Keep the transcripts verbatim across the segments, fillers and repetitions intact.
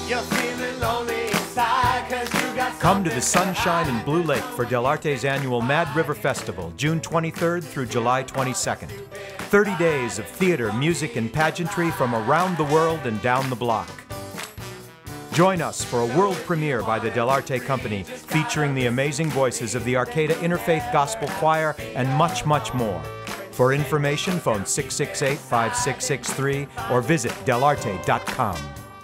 You're feeling lonely inside 'cause you got Come to the Sunshine in Blue Lake for Del Arte's annual Mad River Festival, June twenty-third through July twenty-second. thirty days of theater, music, and pageantry from around the world and down the block. Join us for a world premiere by the Del Arte Company, featuring the amazing voices of the Arcata Interfaith Gospel Choir and much, much more. For information, phone six six eight, five six six three or visit del arte dot com.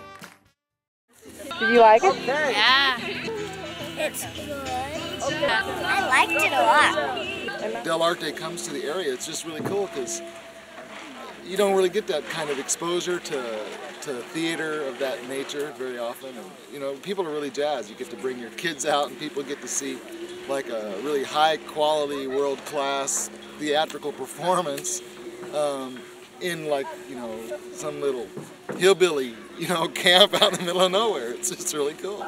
Did you like it? Yeah. It's good. I liked it a lot. Del Arte comes to the area. It's just really cool because you don't really get that kind of exposure to to theater of that nature very often. And, you know, people are really jazzed. You get to bring your kids out and people get to see like a really high quality, world class theatrical performance um, in like, you know, some little hillbilly, you know, camp out in the middle of nowhere. It's just really cool.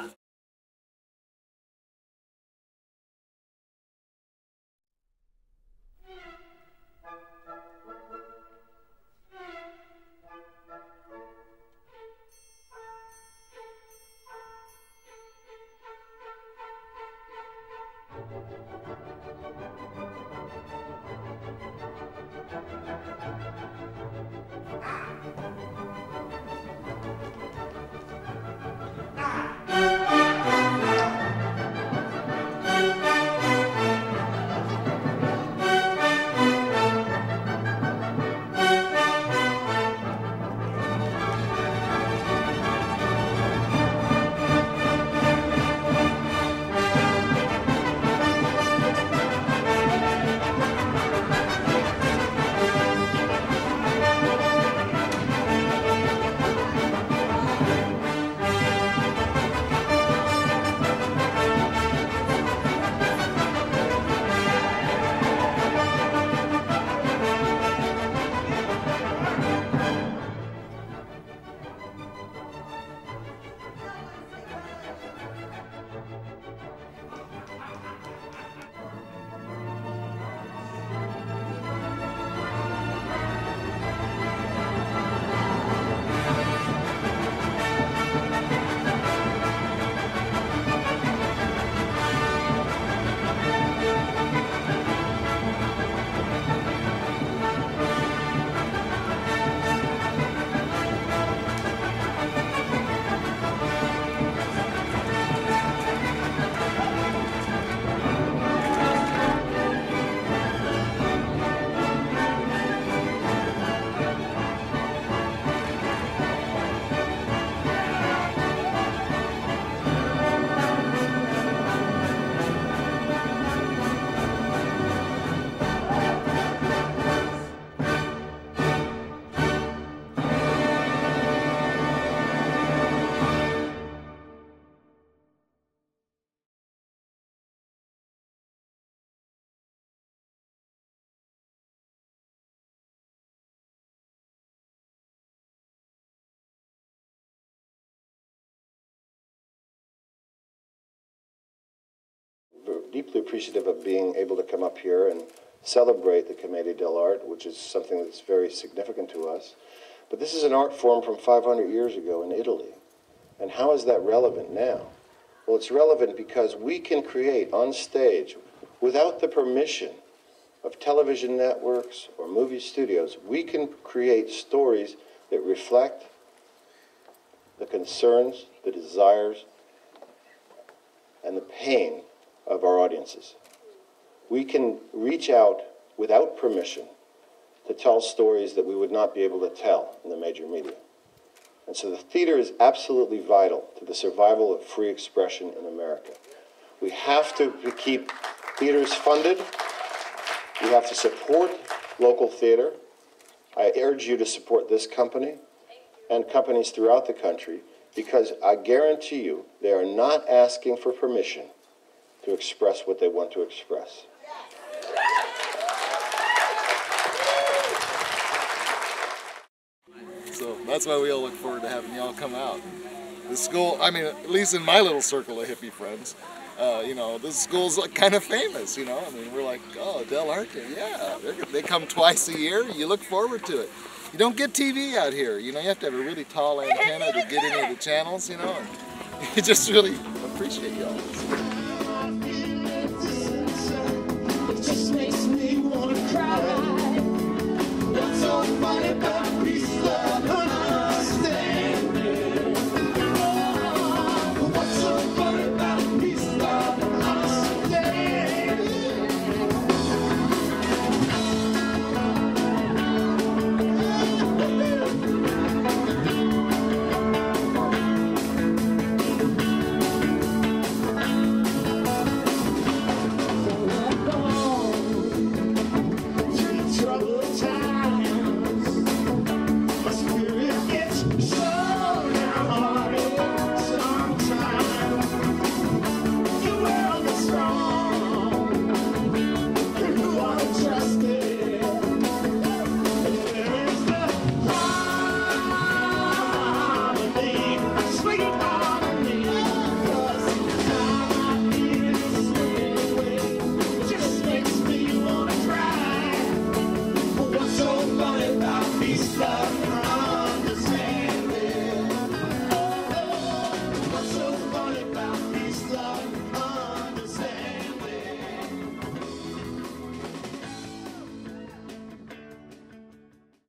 We're deeply appreciative of being able to come up here and celebrate the Commedia dell'arte, which is something that's very significant to us. But this is an art form from five hundred years ago in Italy. And how is that relevant now? Well, it's relevant because we can create on stage, without the permission of television networks or movie studios, we can create stories that reflect the concerns, the desires, and the pain of our audiences. We can reach out without permission to tell stories that we would not be able to tell in the major media. And so the theater is absolutely vital to the survival of free expression in America. We have to keep theaters funded. We have to support local theater. I urge you to support this company and companies throughout the country, because I guarantee you they are not asking for permission to express what they want to express. So that's why we all look forward to having y'all come out. The school, I mean, at least in my little circle of hippie friends, uh, you know, this school's like kind of famous, you know. I mean, we're like, oh, Del Arte, yeah. They come twice a year. You look forward to it. You don't get T V out here. You know, you have to have a really tall antenna to get into the channels, you know. And you just really appreciate y'all.